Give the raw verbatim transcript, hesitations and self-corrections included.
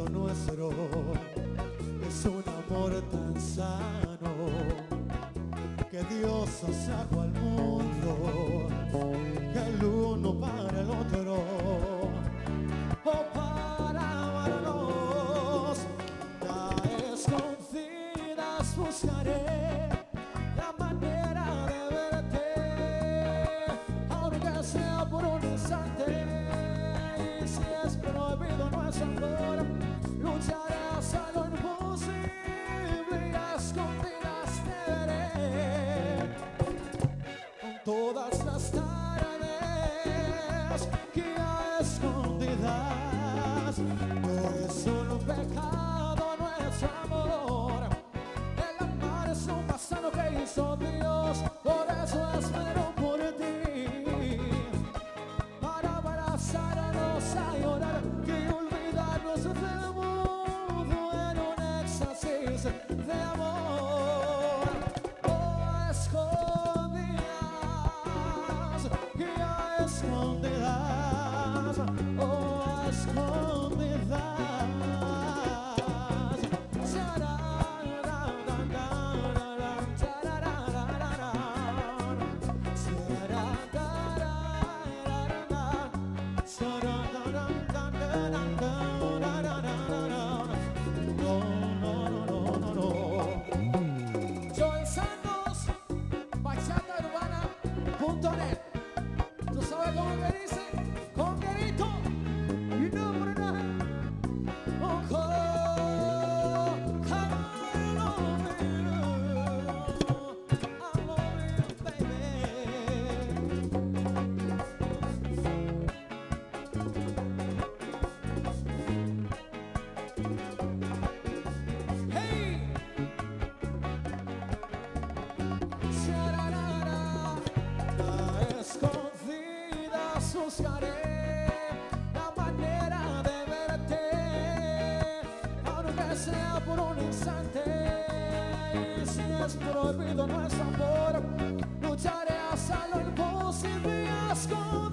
lo nuestro es un amor tan sano que Dios sacó al mundo, el uno para el otro, o para amarnos. A escondidas buscaré la manera de verte, aunque sea por un instante. Y si es prohibido nuestro amor, lucharé hasta lo imposible y a escondidas te veré. Todas las tardes que a escondidas no es un pecado nuestro amor. El amar es lo más sano que hizo Dios, por eso espero por ti, para abrazarnos a llorar y olvidarnos del mundo en un éxtasis de amor. Oh, escondidas, y a escondidas, oh, escondidas. Joel Santos, bachata urbana punto net. ¿Tú sabes cómo que dice? Con grito y no por nada. Oh, oh, I love you, I love you, baby. Hey, shararara, a escondidas buscaré la manera de verte, aunque sea por un instante. Y si es prohibido nuestro amor, lucharé hasta lo imposible y a escondidas.